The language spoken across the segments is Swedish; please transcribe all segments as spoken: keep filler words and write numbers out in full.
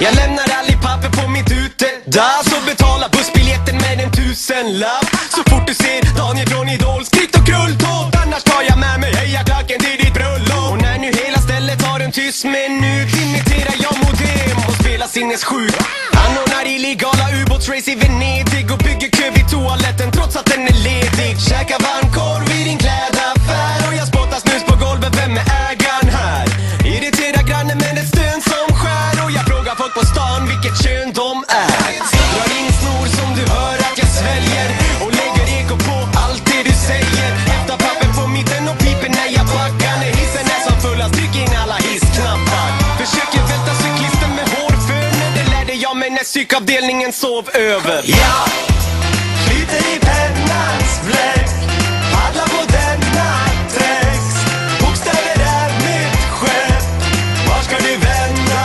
Jag lämnar aldrig papper på mitt ute. Där så betala bussbiljetten med en tusenlapp. Så fort du ser Daniel från Idol, skrikt och krulltåt. Annars tar jag med mig hejaklacken till ditt bröllop. Och när nu hela stället har en tyst minut, imiterar jag modem och spelar sinnessjuk. Anordnar illegala ubåtsrace i Venedig och bygger kö vid toaletten trots att den är ledig. Käkar varmkorv i din klädaffär och jag spottar snus på golvet, vem är ägaren här? Irriterar grannen med ett stön som skär. Och jag frågar folk på stan vilket kön de är. Drar in snor som du hör att jag sväljer och lägger eko på allt det du säger. Hämtar papper på mitten och piper när jag backar. När hissen är som fullast, tryck in alla hissknappar. Försöker välta cyklisten med hårföner. Det lärde jag mig när psykavdelningen sov över. Ja, flyter i pennans bläck, paddlar på denna text. Bokstäver är mitt skepp, var ska du vända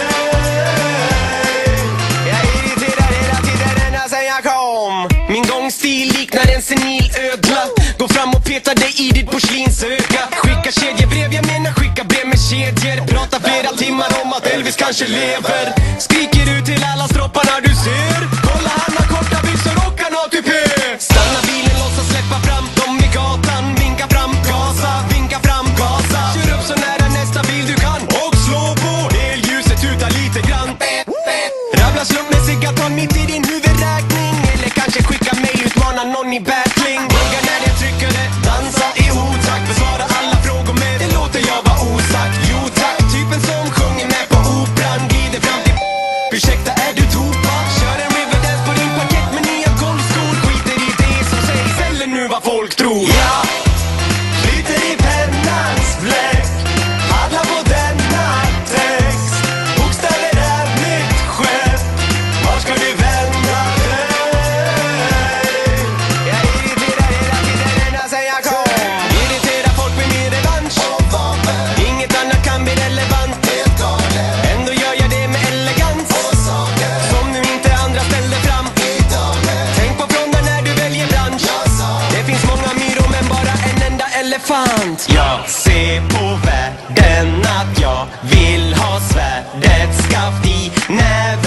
dig? Jag irriterar hela tiden ända sen jag kom. Min gångstil liknar en senil ödla. Gå fram och peta dig i ditt porslinsöga. Skicka kedjebrev, jag menar skicka brev med kedjor. Prata flera timmar om att Elvis kanske lever. Skriker ut till alla stropparna du ser. Kolla han har korta byxor och han har tupé. Stanna bilen, låtsas släppa fram dem i gatan. Vinka fram, gasa, vinka fram, gasa. Kör upp så nära nästa bil du kan och slå på helljuset, tuta lite grann. Rabbla slumpmässiga tal mitt i din huvudräkning. Eller kanske skicka mig, utmana någon i battling. Våga när jag trycker det, dansa i otakt. Besvara alla frågor med det låter jag vara osagt. Jo tack, typen som sjunger med på operan. Glider fram till ursäkta, är du dopad? Kör en riverdance på din parkett med nya golfskor. Skiter i det som sägs eller nu vad folk tror. Ja, flyter i pennans bläck, paddlar på denna text. Bokstäver är mitt skepp, var ska du vända dig? Jag irriterar hela tiden ända sen jag kom. Irriterar folk med min revansch. Inget annat kan bli relevant. Ändå gör jag det med elegans, som nu inte andra ställde fram. Tänk på fronten när du väljer bransch. Det finns många myror men bara en enda elefant. Jag ser på världen att jag vill ha svärdets skaft i näven.